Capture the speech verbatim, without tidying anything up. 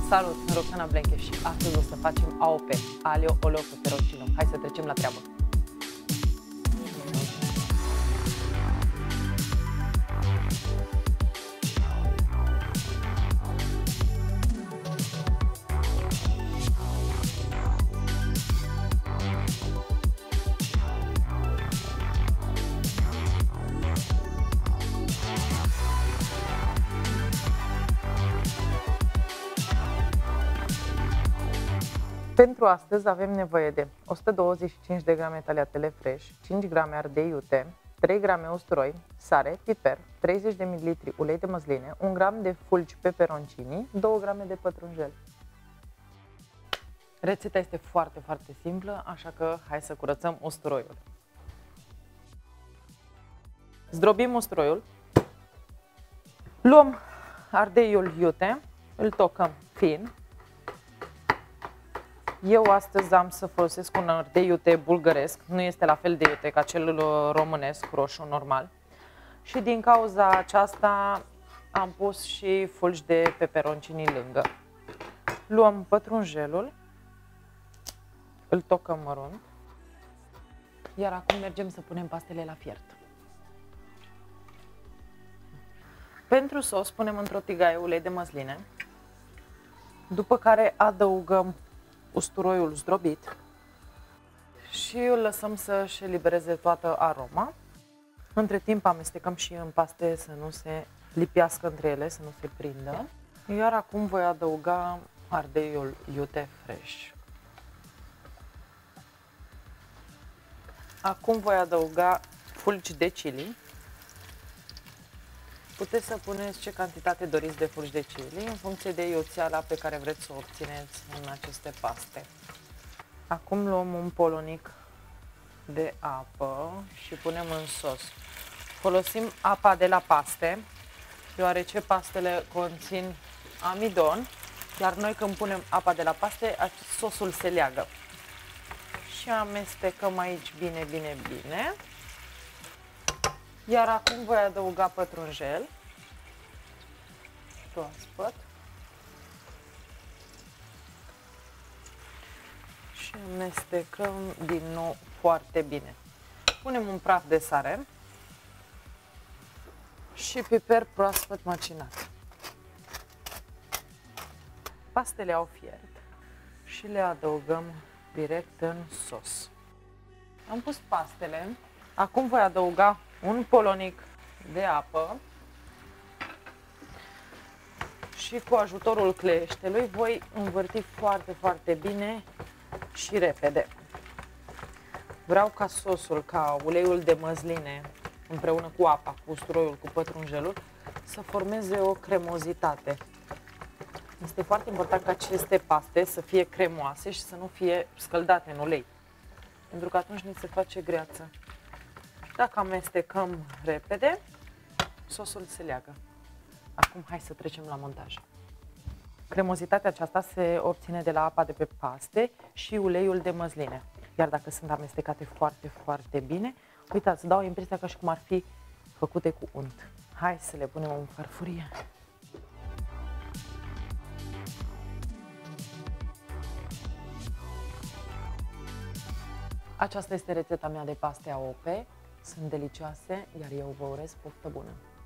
Salut, sunt Roxana Blenche și astăzi o să facem A O P, Aglio Olio Peperoncino. Hai să trecem la treabă! Pentru astăzi avem nevoie de o sută douăzeci și cinci de grame tagliatelle fresh, cinci grame ardei iute, trei grame usturoi, sare, piper, treizeci de mililitri ulei de măsline, un gram de fulgi peperoncini, două grame de pătrunjel. Rețeta este foarte, foarte simplă, așa că hai să curățăm usturoiul. Zdrobim usturoiul, luăm ardeiul iute, îl tocăm fin. Eu astăzi am să folosesc un ardei iute bulgăresc, nu este la fel de iute ca cel românesc, roșu, normal. Și din cauza aceasta am pus și fulgi de peperoncini lângă. Luăm pătrunjelul, îl tocăm mărunt, iar acum mergem să punem pastele la fiert. Pentru sos punem într-o tigaie ulei de măsline, după care adăugăm usturoiul zdrobit și îl lăsăm să-și elibereze toată aroma. Între timp amestecăm și în paste să nu se lipească între ele, să nu se prindă. Iar acum voi adăuga ardeiul iute fresh. Acum voi adăuga fulgi de chili. Puteți să puneți ce cantitate doriți de fulgi de chili în funcție de iuțeala pe care vreți să o obțineți în aceste paste. Acum luăm un polonic de apă și punem în sos. Folosim apa de la paste, deoarece pastele conțin amidon, iar noi când punem apa de la paste, sosul se leagă. Și amestecăm aici bine, bine, bine. Iar acum voi adăuga pătrunjel proaspăt și amestecăm din nou foarte bine. Punem un praf de sare și piper proaspăt macinat. Pastele au fiert și le adăugăm direct în sos. Am pus pastele, acum voi adăuga un polonic de apă și cu ajutorul cleștelui voi învârti foarte, foarte bine și repede. Vreau ca sosul, ca uleiul de măsline, împreună cu apa, cu usturoiul, cu pătrunjelul, să formeze o cremozitate. Este foarte important ca aceste paste să fie cremoase și să nu fie scăldate în ulei, pentru că atunci ni se face greață. Dacă amestecăm repede, sosul se leagă. Acum hai să trecem la montaj. Cremozitatea aceasta se obține de la apa de pe paste și uleiul de măsline. Iar dacă sunt amestecate foarte, foarte bine, uitați, dau impresia ca și cum ar fi făcute cu unt. Hai să le punem în farfurie. Aceasta este rețeta mea de paste A O P. Sunt delicioase, iar eu vă urez poftă bună!